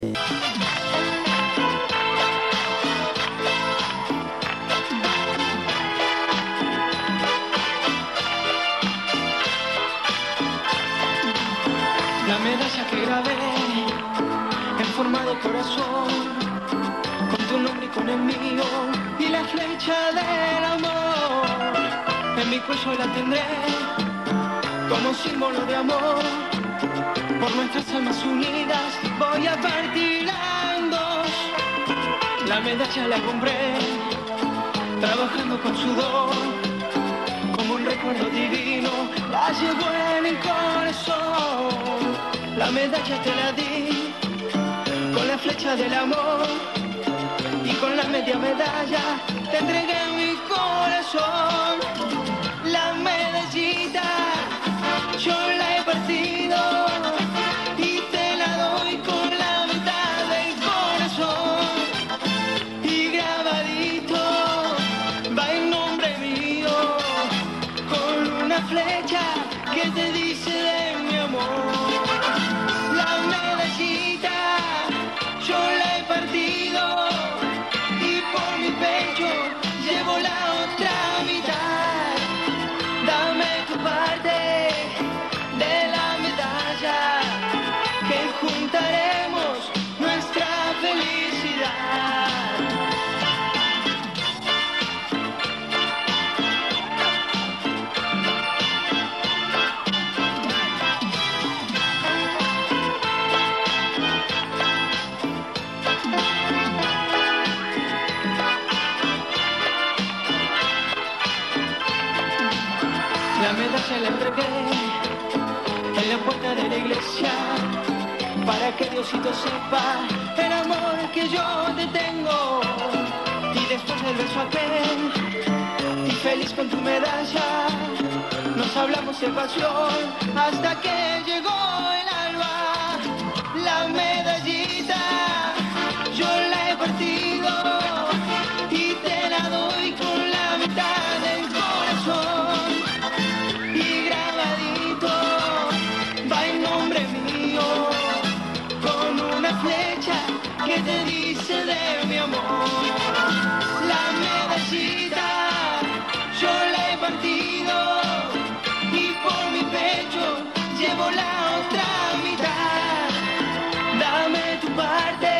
La medalla que grabé en forma de corazón, con tu nombre y con el mío, y la flecha del amor, en mi cuello la tendré como símbolo de amor. Por nuestras almas unidas voy a partirla en dos. La medalla la compré trabajando con sudor, como un recuerdo divino la llevo en el corazón. La medalla te la di con la flecha del amor, y con la media medalla te entregué mi corazón. La medallita yo la he partido y te la doy con la mitad del corazón, y grabadito va el nombre mío con una flecha que te dice de mi amor. La medallita yo la he partido y por mi pecho llevo la otra mitad. Dame tu parte de la medalla, que juntaremos nuestra felicidad. La medalla la entregué en la puerta de la iglesia, para que Diosito sepa el amor que yo te tengo. Y después del beso aquel, y feliz con tu medalla, nos hablamos de pasión hasta que llegó el alba. La medallita yo la he partido y te la doy con la mitad del corazón, y grabadito va el nombre mío con una flecha que te dice de mi amor. La medallita yo la he partido y por mi pecho llevo la otra mitad. Dame tu parte